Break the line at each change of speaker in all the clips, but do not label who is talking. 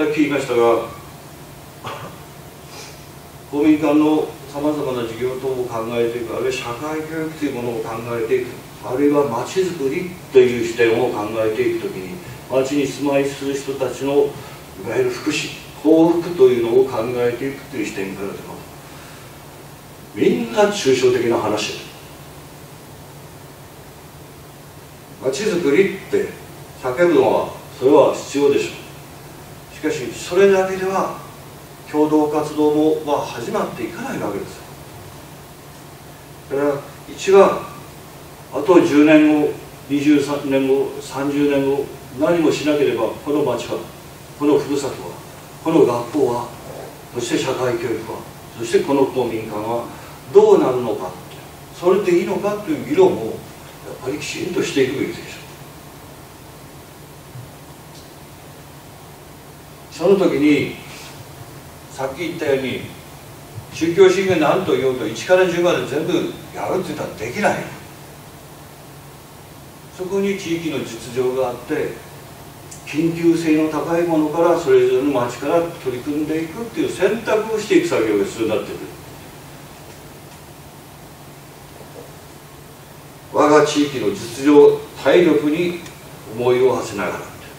さっき言いましたが公民館のさまざまな事業等を考えていく、あるいは社会教育というものを考えていく、あるいはまちづくりという視点を考えていくときに、町に住まいする人たちのいわゆる福祉幸福というのを考えていくという視点からでもみんな抽象的な話です。町づくりって叫ぶのはそれは必要でしょう。しかしそれだけでは共同活動は始まっていかないわけですよ。だから一番あと10年後23年後30年後何もしなければこの町はこのふるさとはこの学校はそして社会教育はそしてこの公民館はどうなるのか、それでいいのかという議論をやっぱりきちんとしていくべきでしょう。その時にさっき言ったように宗教主義が何と言おうと1から10まで全部やるって言ったらできない。そこに地域の実情があって緊急性の高いものからそれぞれの町から取り組んでいくっていう選択をしていく作業が必要になってくる。我が地域の実情体力に思いを馳せながら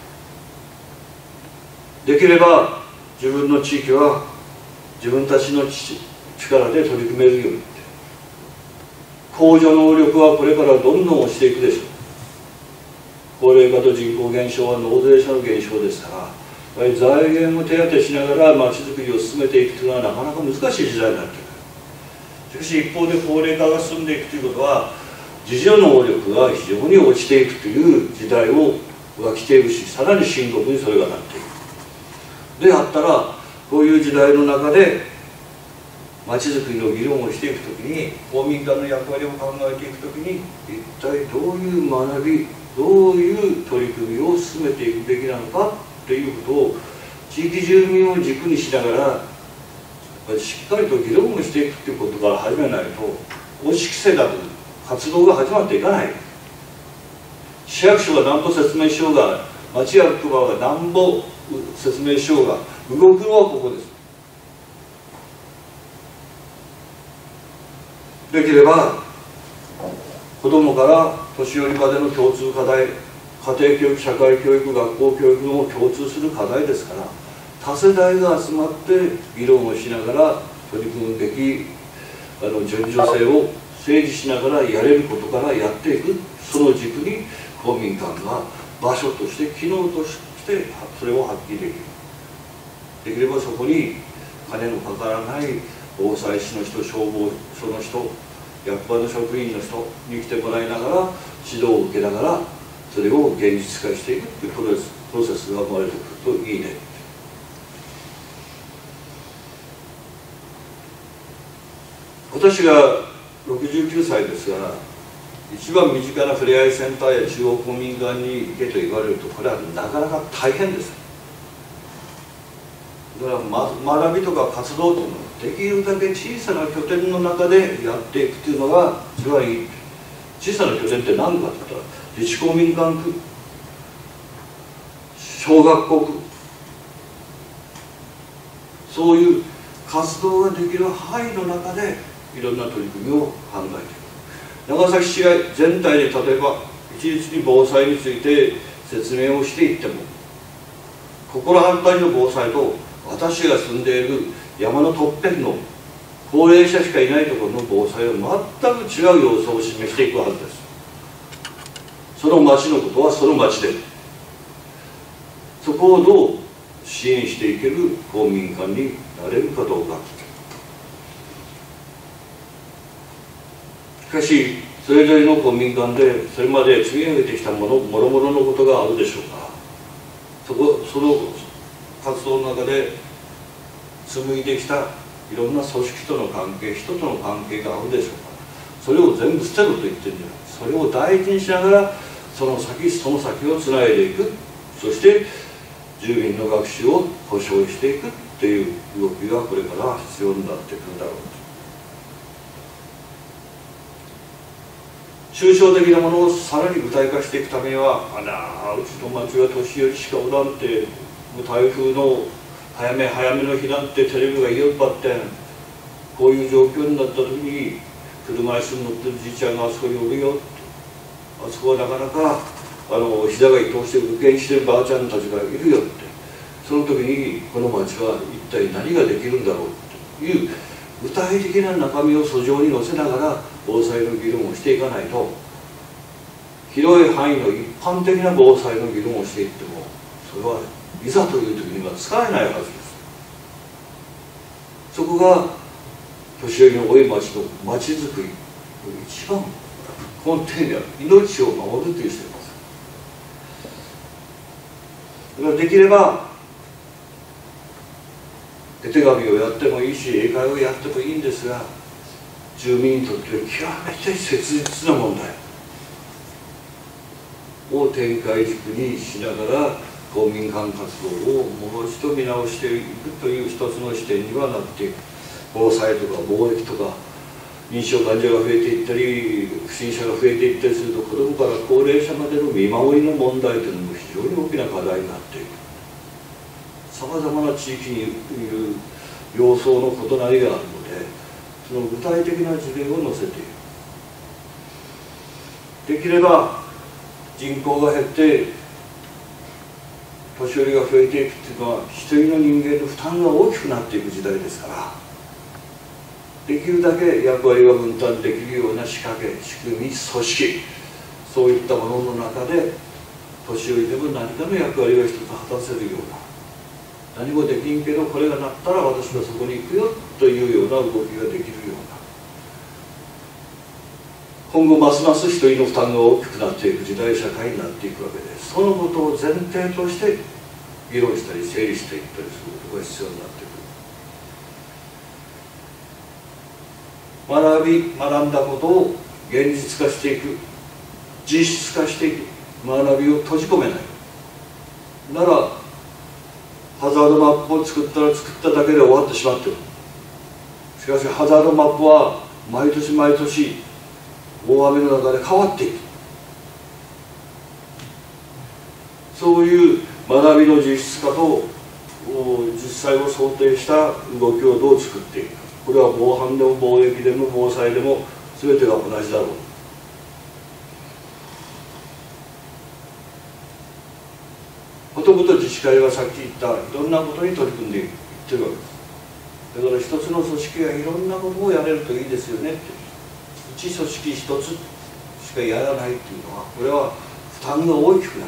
できれば自分の地域は自分たちの力で取り組めるように公助能力はこれからどんどん落ちていくでしょう。高齢化と人口減少は納税者の減少ですから、財源を手当てしながらまちづくりを進めていくというのはなかなか難しい時代になっている。しかし一方で高齢化が進んでいくということは自助能力が非常に落ちていくという時代が来ているし、さらに深刻にそれがなっていく。であったらこういう時代の中でまちづくりの議論をしていくときに公民館の役割を考えていくときに一体どういう学びどういう取り組みを進めていくべきなのかということを地域住民を軸にしながらしっかりと議論をしていくということから始めないと押し着せなく活動が始まっていかない。市役所がなんぼ説明しようが町役場がなんぼ説明しようが動くのはここです。できれば子どもから年寄りまでの共通課題、家庭教育、社会教育、学校教育の共通する課題ですから、多世代が集まって議論をしながら取り組むべき順序性を整理しながらやれることからやっていく、その軸に公民館が場所として機能としてそれを発揮できる。できればそこに金のかからない防災士の人、消防署の人、役場の職員の人に来てもらいながら指導を受けながらそれを現実化していくというプロセスが生まれてくるといいね。私が69歳ですが一番身近なふれあいセンターや中央公民館に行けと言われるとこれはなかなか大変です。だから学びとか活動というのはできるだけ小さな拠点の中でやっていくというのが一番いい。小さな拠点って何かって言ったら自治公民館区、小学校区、そういう活動ができる範囲の中でいろんな取り組みを考えていく。長崎市が全体で例えば一律に防災について説明をしていっても心反対の防災と私が住んでいる山のとっぺんの高齢者しかいないところの防災は全く違う要素を示していくはずです。その町のことはその町でそこをどう支援していける公民館になれるかどうか。しかしそれぞれの公民館でそれまで積み上げてきたもろもろのことがあるでしょうからその活動の中で紡いできたいろんな組織との関係、人との関係があるでしょうから、それを全部捨てろと言ってるんじゃない。それを大事にしながらその先をつないでいく、そして住民の学習を保障していくっていう動きがこれから必要になってくるだろうと。抽象的なものをさらに具体化していくためにはうちの町は年寄りしかおらんってう台風の早め早めの避難ってテレビが言い張ってこういう状況になった時に車椅子に乗ってるじいちゃんがあそこにおるよって、あそこはなかなか膝が移動して受験してるばあちゃんたちがいるよって、その時にこの町は一体何ができるんだろうっていう具体的な中身を訴状に載せながら防災の議論をしていかないと、広い範囲の一般的な防災の議論をしていってもそれはいざという時には使えないはずです。そこが年寄りの多い町の町づくりの一番根底にある命を守るという視点です。だからできれば絵手紙をやってもいいし英会をやってもいいんですが、住民にとっては極めて切実な問題を展開軸にしながら公民館活動をもう一度見直していくという一つの視点にはなっていく。防災とか貿易とか認知症患者が増えていったり不審者が増えていったりすると、子どもから高齢者までの見守りの問題というのも非常に大きな課題になっている。さまざまな地域にいる様相の異なりがあるので、その具体的な事例を載せている。できれば人口が減って年寄りが増えていくっていうのは一人の人間の負担が大きくなっていく時代ですから、できるだけ役割が分担できるような仕掛け、仕組み、組織、そういったものの中で年寄りでも何かの役割を一つ果たせるような、何もできんけどこれがなったら私はそこに行くよというような動きができるような、今後ますます一人の負担が大きくなっていく時代社会になっていくわけで、そのことを前提として議論したり整理していったりすることが必要になってくる。学んだことを現実化していく、実質化していく、学びを閉じ込めないならハザードマップを作ったら作っただけで終わってしまっている。しかしハザードマップは毎年毎年大雨の中で変わっていく。そういう学びの実質化と実際を想定した動きをどう作っていくか、これは防犯でも貿易でも防災でも全てが同じだろう。もともと自治会はさっき言ったいろんなことに取り組んでいってるわけです。だから一つの組織がいろんなことをやれるといいですよねって、一組織一つしかやらないっていうのは、これは負担が大きくなる。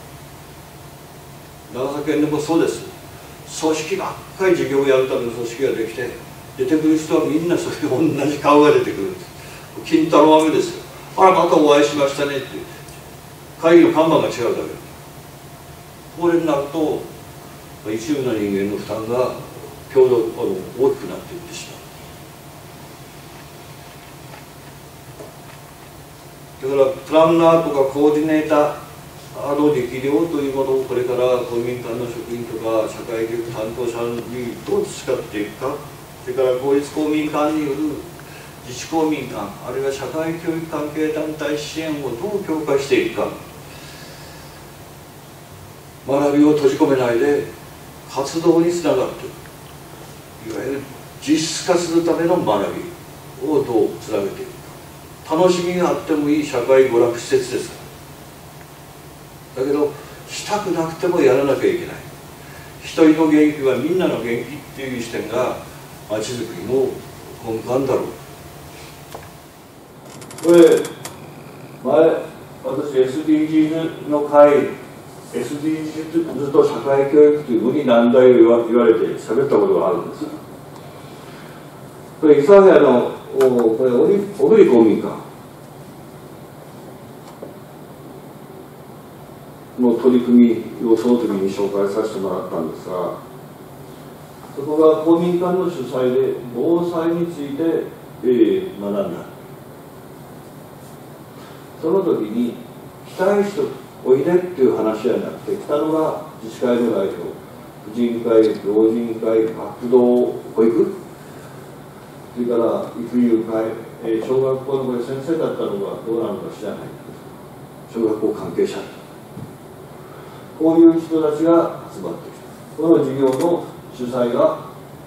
長崎県でもそうです。組織ばっかり事業をやるための組織ができて、出てくる人はみんなそれ同じ顔が出てくるんです。金太郎飴ですよ。あらまたお会いしましたねって、会議の看板が違うだけ。これになると一部の人間の負担が大きくなっていってしまう。だからプランナーとかコーディネーターの力量というものをこれから公民館の職員とか社会教育担当者にどう培っていくか、それから公立公民館による自治公民館、あるいは社会教育関係団体支援をどう強化していくか、学びを閉じ込めないで活動につながっていく、いわゆる実質化するための学びをどうつなげていくか。楽しみがあってもいい社会娯楽施設ですから。だけどしたくなくてもやらなきゃいけない。一人の元気はみんなの元気っていう視点がまちづくりの根幹だろう。これ前私 SDGs の会、SDGs と社会教育という無理難題を言われて喋ったことがあるんです。これ諫早のこれ小栗公民館の取り組みをその時に紹介させてもらったんですが、そこが公民館の主催で防災について学んだ。その時に来たい人おいでっていう話じゃなくて、来たのが自治会の代表、婦人会、老人会、学童保育、それから育友会、小学校のこれ先生だったのがどうなのか知らない小学校関係者、こういう人たちが集まってきた。 この事業の主催が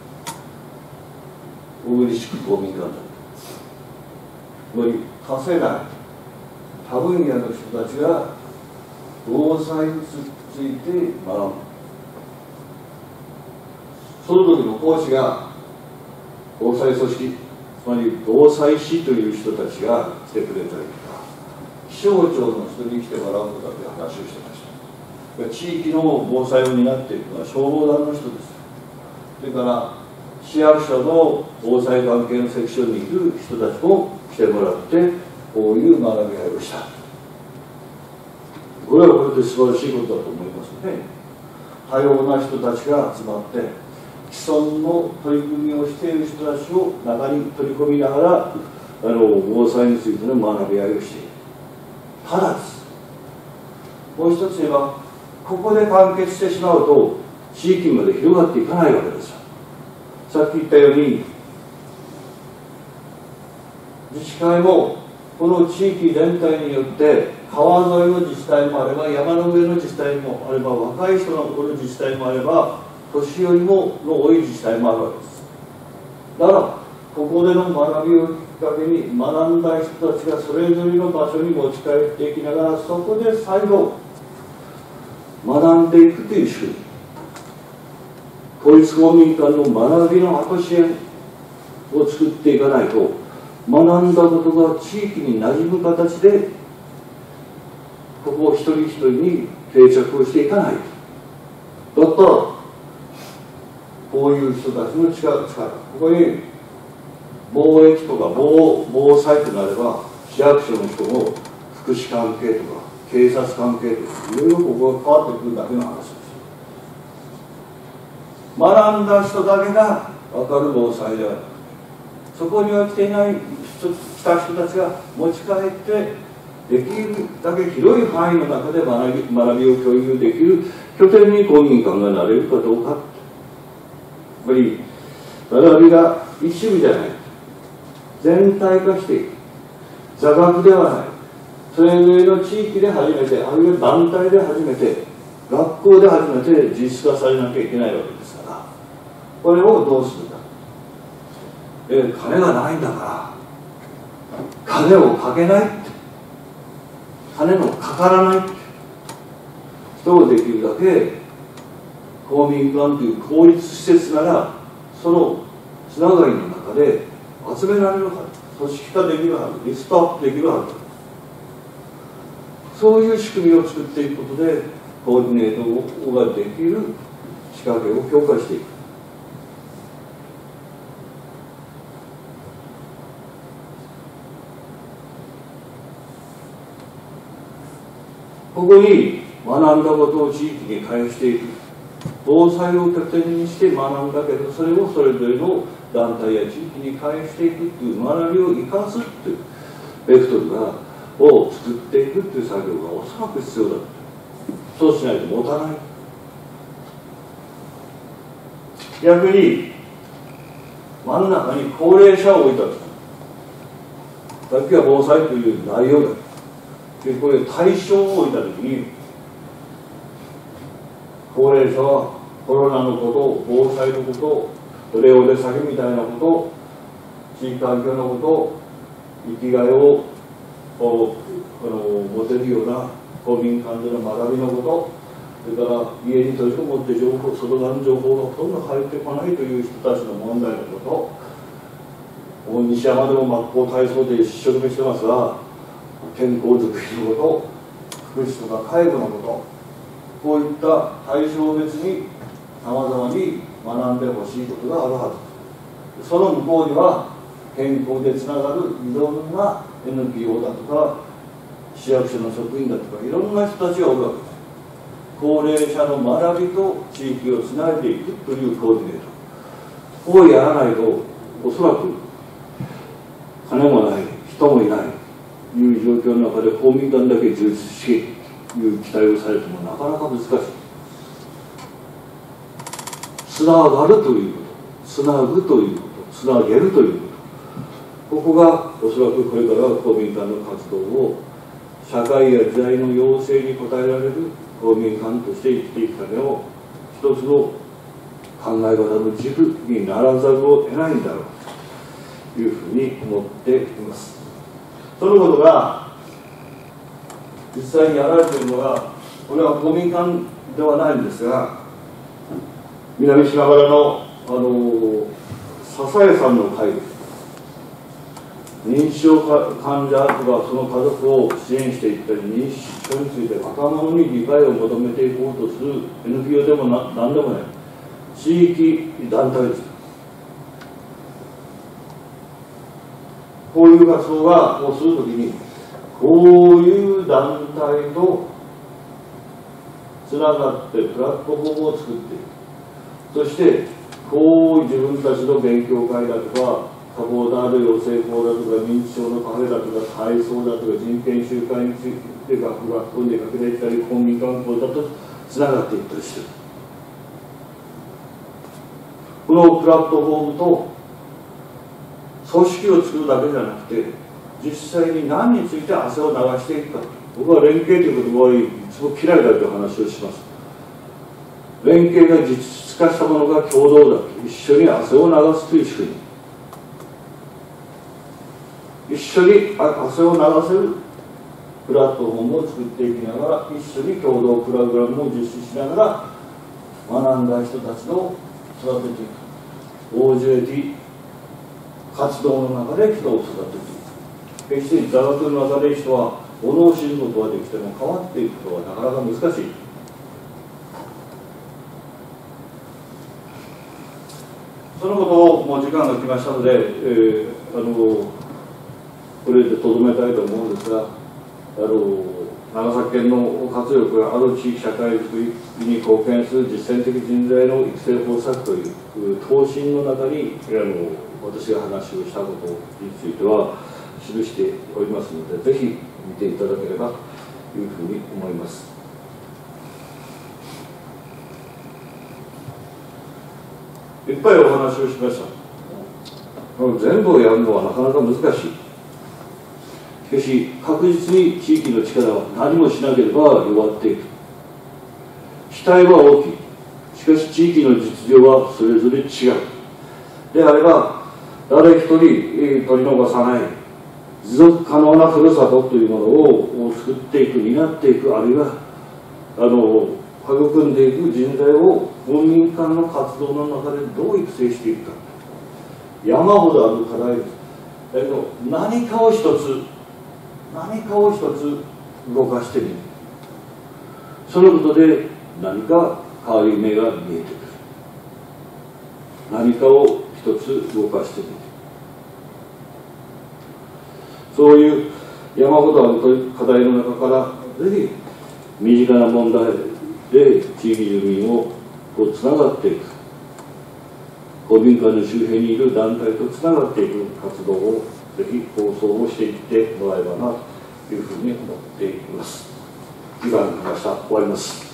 小栗地区公民館だ。つまり多世代多分野の人たちが防災について学ぶ。その時の講師が防災組織、つまり防災士という人たちが来てくれたりとか、気象庁の人に来てもらうとかって話をしてました。地域の防災を担っているのは消防団の人です。それから市役所の防災関係のセクションにいる人たちも来てもらって、こういう学び合いをした。これはこれで素晴らしいことだと思いますね。多様な人たちが集まって既存の取り組みをしている人たちを中に取り込みながら防災についての学び合いをしている。ただですもう一つ言えば、ここで完結してしまうと地域まで広がっていかないわけですよ。さっき言ったように自治会もこの地域全体によって川沿いの自治体もあれば山の上の自治体もあれば若い人のおる自治体もあれば年寄りもの多い自治体もあるわけです。だからここでの学びをきっかけに学んだ人たちがそれぞれの場所に持ち帰っていきながら、そこで再度学んでいくという仕組み、公立公民館の学びの後支援を作っていかないと、学んだことが地域に馴染む形でここを一人一人に定着をしていかないと。だったらこういう人たちの力、ここに防疫とか防災となれば市役所の人も福祉関係とか警察関係とかいろいろここが変わってくるだけの話です。学んだ人だけが分かる防災ではなくて、そこには来ていない来た人たちが持ち帰ってできるだけ広い範囲の中で学びを共有できる拠点に公民館がなれるかどうか。やっぱり学びが一部じゃない、全体化していく、座学ではない、それぞれの地域で初めて、あるいは団体で初めて、学校で初めて実質化されなきゃいけないわけですから、これをどうするか。金がないんだから金をかけないって、金のかからないって人をできるだけ公民館という公立施設ならそのつながりの中で集められるはず、組織化できるはず、リストアップできるはず。そういう仕組みを作っていくことでコーディネートができる仕掛けを強化していく。ここに学んだことを地域に返していく、防災を拠点にして学んだけど、それをそれぞれの団体や地域に返していくっていう学びを生かすっていうベクトルを作っていくっていう作業がおそらく必要だ。そうしないと持たない。逆に真ん中に高齢者を置いたと。さっきは防災という内容だ。でこれ対象を置いたときに、高齢者はコロナのこと、防災のこと、レオレ詐欺みたいなこと、地域環境のこと、生きがいを持てるような公民館での学びのこと、それから家に閉じこもって外側の情報がほとんど入ってこないという人たちの問題のこと、西山でも真っ向体操で一生懸命してますが、健康づくりのこと、福祉とか介護のこと、こういった対象別にさまざまに学んでほしいことがあるはず。その向こうには健康でつながるいろんな NPO だとか市役所の職員だとかいろんな人たちがおるわけです。高齢者の学びと地域をつないでいくというコーディネート、ここをやらないとおそらく金もない人もいないという状況の中で公民館だけ充実しという期待をされてもなかなか難しい。つながるということ、つなぐということ、つなげるということ、ここがおそらくこれから公民館の活動を社会や時代の要請に応えられる公民館として生きていくための一つの考え方の軸にならざるを得ないんだろうというふうに思っています。そのことが実際にやられているのが、これは公民館ではないんですが、南島原の笹江さんの会、認知症患者とかその家族を支援していったり、認知症について若者に理解を求めていこうとする NPO でも何でもない地域団体です。こういう活動をするときに、こういう団体とつながってプラットフォームを作っていく。そしてこう自分たちの勉強会だとかサポーターの養成校だとか認知症のカフェだとか体操だとか人権集会について学校に出かけていったり公民館校だとつながっていったりしている。このプラットフォームと組織を作るだけじゃなくて、実際に何について汗を流していくか。僕は連携という言葉をいつも嫌いだという話をします。連携が実質化したものが共同だと、一緒に汗を流すという仕組み、一緒に汗を流せるプラットフォームを作っていきながら、一緒に共同プログラムを実施しながら学んだ人たちを育てていく。 OJT 活動の中で人を育てていく。決して座学の中で人は物を知ることはできても変わっていくことはなかなか難しい。そのことをもう時間が来ましたので、これでとどめたいと思うんですが、長崎県の活力がある地域社会づくりに貢献する実践的人材の育成方策という答申の中に私が話をしたことについては記しておりますので、ぜひ見ていただければというふうに思います。いっぱいお話をしました。全部をやるのはなかなか難しい。しかし確実に地域の力は何もしなければ弱っていく。期待は大きい。しかし地域の実情はそれぞれ違う。であれば誰一人取り逃さない持続可能なふるさとというものを作っていく、担っていく、あるいは育んでいく人材を公民館の活動の中でどう育成していくか、山ほどある課題です。だけど何かを一つ動かしてみる。そのことで何か変わり目が見えてくる。何かを一つ動かしてみる。そういう山ほどある課題の中からぜひ身近な問題で地域住民をつながっていく、公民館の周辺にいる団体とつながっていく活動をぜひ構想をしていってもらえばなというふうに思っています。時間が来ました。終わります。